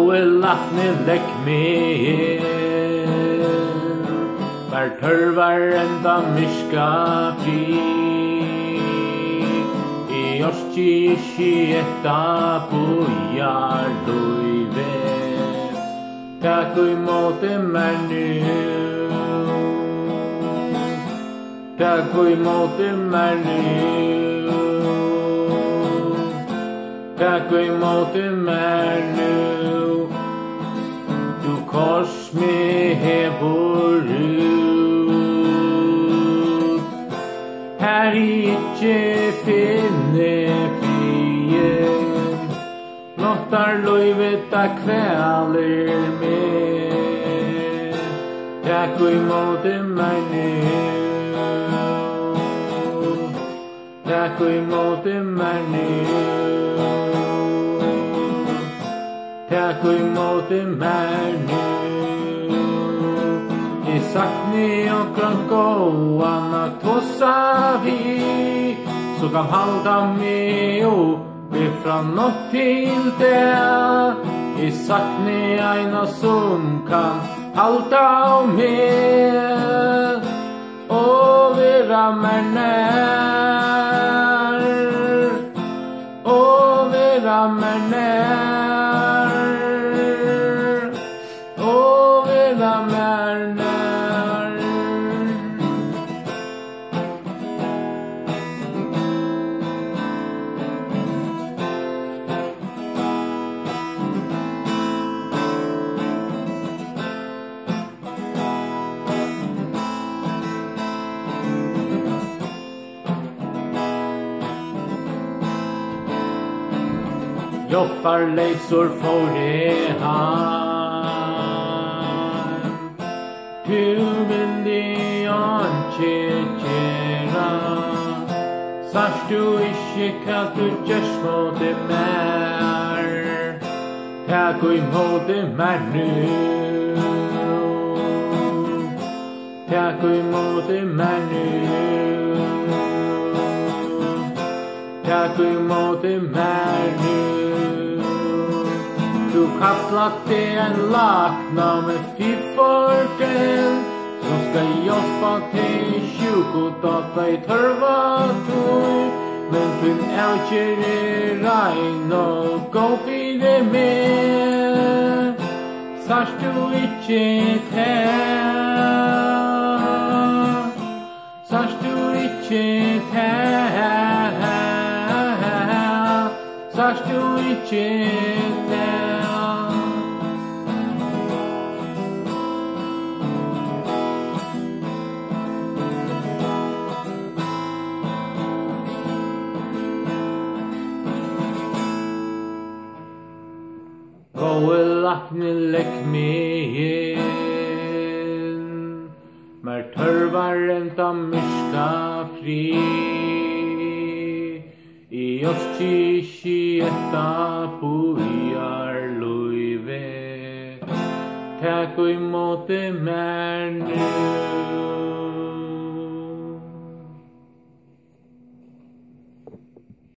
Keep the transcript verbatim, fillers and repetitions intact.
Gói latni legg meg inn, Vær tørvar enda myska fri. I orski ikkje etta bojar løyve, Takk imot meg nu, Takk imot meg nu, Takk imot meg nu. Du kors meg hevor ut, her ikkje finne frien, Nottar løyveta kvæler med, Takk imot meg nu, Takk imot meg nu, Takk imot meg nu. I sakni okran gåan at tossa vi, Så kan halda meg oppi fra nått til det. I sakni eina som kan halda meg og vera meg nær, og vera meg nær, og vera meg nær. Joffar leisor for det han, Du vil det anke kjera, Sars du ikkje hva du gjørs mot det mer, Takk imot det mer nu, Takk imot det mer nu, Takk imot det mer nu. Du kallat det en lakna med fyrforten, Som skal jobba til tjugotata i tørva tog, Men finn eukjer er rein og gå fire med, Sars du ikkje tær, Sars du ikkje tær, Sars du ikkje tær. Gói latni legg meg inn, Mer tørvar enda myska fri. I orski ikkje etta bojar løyve, Takk imot meg nu,